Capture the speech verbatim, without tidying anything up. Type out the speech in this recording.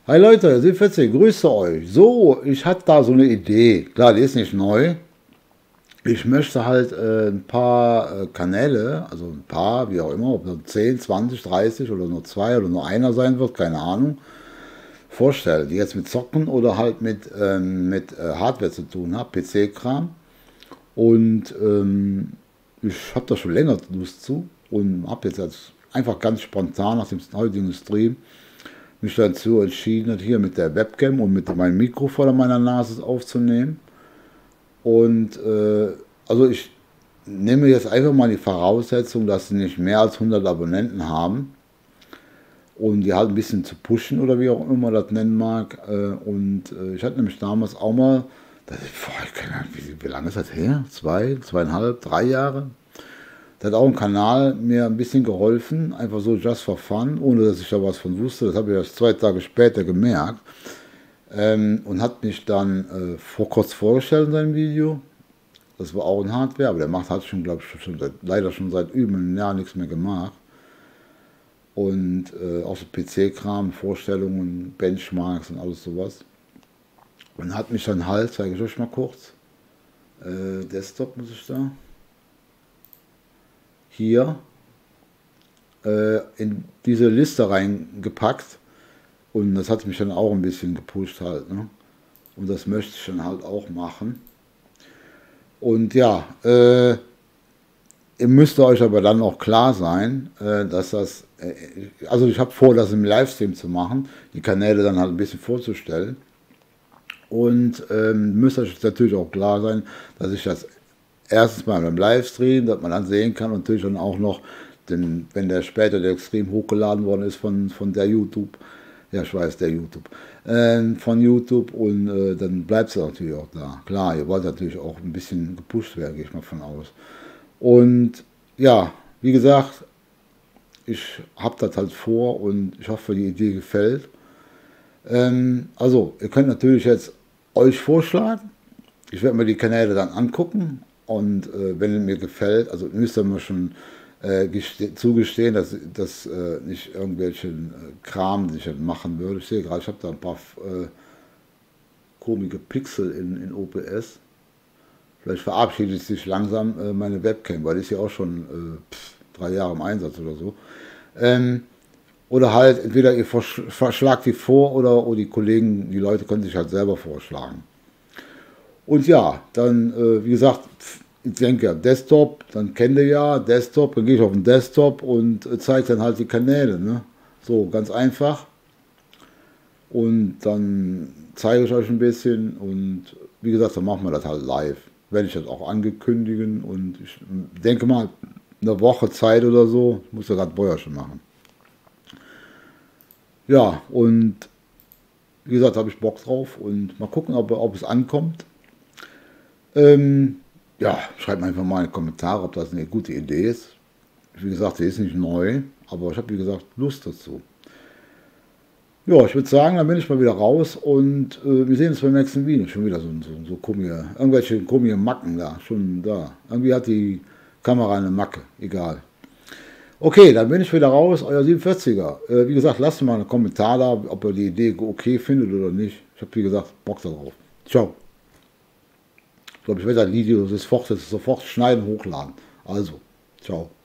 Hi Leute, siebzehn, grüße euch. So, ich hatte da so eine Idee. Klar, die ist nicht neu. Ich möchte halt äh, ein paar äh, Kanäle, also ein paar, wie auch immer, ob das zehn, zwanzig, dreißig oder nur zwei oder nur einer sein wird, keine Ahnung, vorstellen, die jetzt mit Zocken oder halt mit, ähm, mit äh, Hardware zu tun haben, P C-Kram. Und ähm, ich habe da schon länger Lust zu und habe jetzt als einfach ganz spontan nach dem heutigen Stream mich dazu entschieden, das hier mit der Webcam und mit meinem Mikro vor meiner Nase aufzunehmen. Und äh, also ich nehme jetzt einfach mal die Voraussetzung, dass sie nicht mehr als hundert Abonnenten haben, um die halt ein bisschen zu pushen oder wie auch immer man das nennen mag. Äh, und äh, ich hatte nämlich damals auch mal, das, boah, ich keine Ahnung, wie, wie lange ist das her? Zwei, zweieinhalb, drei Jahre? Da hat auch ein Kanal mir ein bisschen geholfen, einfach so just for fun, ohne dass ich da was von wusste. Das habe ich erst zwei Tage später gemerkt. Ähm, und hat mich dann äh, vor, kurz vorgestellt in seinem Video. Das war auch ein Hardware, aber der macht hat schon, glaube ich, schon seit, leider schon seit über einem Jahr nichts mehr gemacht. Und äh, auch so P C-Kram, Vorstellungen, Benchmarks und alles sowas. Und hat mich dann halt, zeige ich euch mal kurz, äh, Desktop muss ich da, hier äh, in diese Liste reingepackt. Und das hat mich dann auch ein bisschen gepusht halt, ne? Und das möchte ich dann halt auch machen. Und ja, äh, ihr müsst euch aber dann auch klar sein, äh, dass das, äh, also ich habe vor, das im Livestream zu machen, die Kanäle dann halt ein bisschen vorzustellen. Und ähm, müsst euch natürlich auch klar sein, dass ich das erstens mal beim Livestream, dass man dann sehen kann und natürlich dann auch noch, denn wenn der später der Stream hochgeladen worden ist von, von der YouTube, ja ich weiß, der YouTube, äh, von YouTube und äh, dann bleibt es natürlich auch da. Klar, ihr wollt natürlich auch ein bisschen gepusht werden, gehe ich mal von aus. Und ja, wie gesagt, ich habe das halt vor und ich hoffe, die Idee gefällt. Ähm, also, ihr könnt natürlich jetzt euch vorschlagen. Ich werde mir die Kanäle dann angucken und äh, wenn es mir gefällt, also müsst ihr mir schon äh, zugestehen, dass das äh, nicht irgendwelchen äh, Kram, den ich halt machen würde. Ich sehe gerade, ich habe da ein paar äh, komische Pixel in, in O B S. Vielleicht verabschiedet sich langsam äh, meine Webcam, weil die ist ja auch schon äh, pff, drei Jahre im Einsatz oder so. Ähm, oder halt entweder ihr verschlagt die vor oder, oder die Kollegen, die Leute können sich halt selber vorschlagen. Und ja, dann, äh, wie gesagt, ich denke ja, Desktop, dann kennt ihr ja Desktop, dann gehe ich auf den Desktop und äh, zeige dann halt die Kanäle. Ne? So, ganz einfach. Und dann zeige ich euch ein bisschen und wie gesagt, dann machen wir das halt live. Werde ich das auch angekündigen und ich denke mal, eine Woche Zeit oder so, ich muss ja gerade Bäuerchen machen. Ja, und wie gesagt, habe ich Bock drauf und mal gucken, ob, ob es ankommt. Ähm, ja, schreibt mir einfach mal in die Kommentare, ob das eine gute Idee ist. Wie gesagt, die ist nicht neu, aber ich habe, wie gesagt, Lust dazu. Ja, ich würde sagen, dann bin ich mal wieder raus und äh, wir sehen uns beim nächsten Video. Schon wieder so, so, so komische, irgendwelche komische Macken da, schon da. Irgendwie hat die Kamera eine Macke, egal. Okay, dann bin ich wieder raus, euer siebenundvierziger. Äh, wie gesagt, lasst mir mal einen Kommentar da, ob ihr die Idee okay findet oder nicht. Ich habe, wie gesagt, Bock darauf. Ciao. Ich glaube, ich werde das Video sofort, sofort schneiden, hochladen. Also, ciao.